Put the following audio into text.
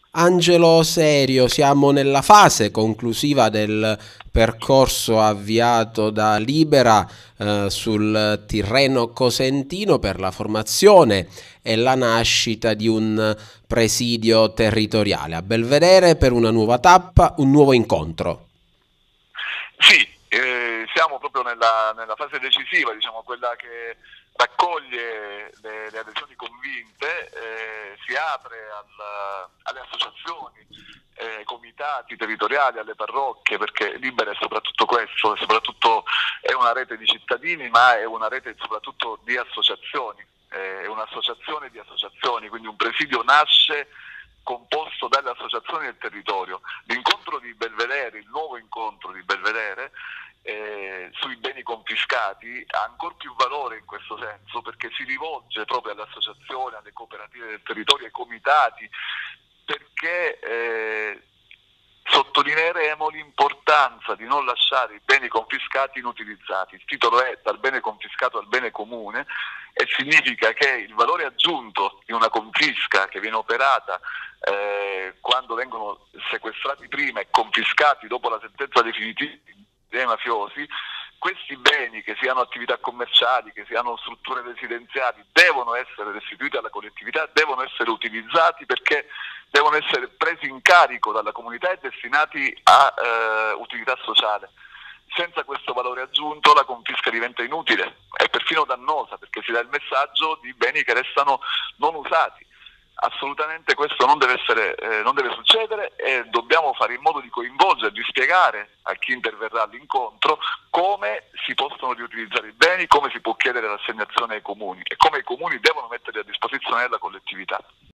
Angelo Serio, siamo nella fase conclusiva del percorso avviato da Libera sul Tirreno Cosentino per la formazione e la nascita di un presidio territoriale a Belvedere per una nuova tappa, un nuovo incontro. Sì, siamo proprio nella fase decisiva, diciamo, quella che raccoglie le adesioni convinte, si apre alle associazioni, ai comitati territoriali, alle parrocchie, perché Libera è soprattutto questo, è una rete di cittadini, ma è una rete soprattutto di associazioni, è un'associazione di associazioni, quindi un presidio nasce composto dalle associazioni del territorio. L'incontro di Belvedere, il nuovo incontro di Belvedere sui beni confiscati ha ancora più valore in questo senso, perché si rivolge proprio alle associazioni, alle cooperative del territorio, ai comitati, perché sottolineeremo l'importanza di non lasciare i beni confiscati inutilizzati. Il titolo è Dal bene confiscato al bene comune, e significa che il valore aggiunto di una confisca che viene operata quando vengono sequestrati prima e confiscati dopo la sentenza definitiva dei mafiosi, questi beni, che siano attività commerciali, che siano strutture residenziali, devono essere restituiti alla collettività, devono essere utilizzati, perché devono essere presi in carico dalla comunità e destinati a utilità sociale. Senza questo valore aggiunto la confisca diventa inutile e perfino dannosa, perché si dà il messaggio di beni che restano non usati. Assolutamente questo non deve succedere, e dobbiamo fare in modo di coinvolgere, di spiegare a chi interverrà all'incontro come si possono riutilizzare i beni, come si può chiedere l'assegnazione ai comuni e come i comuni devono metterli a disposizione della collettività.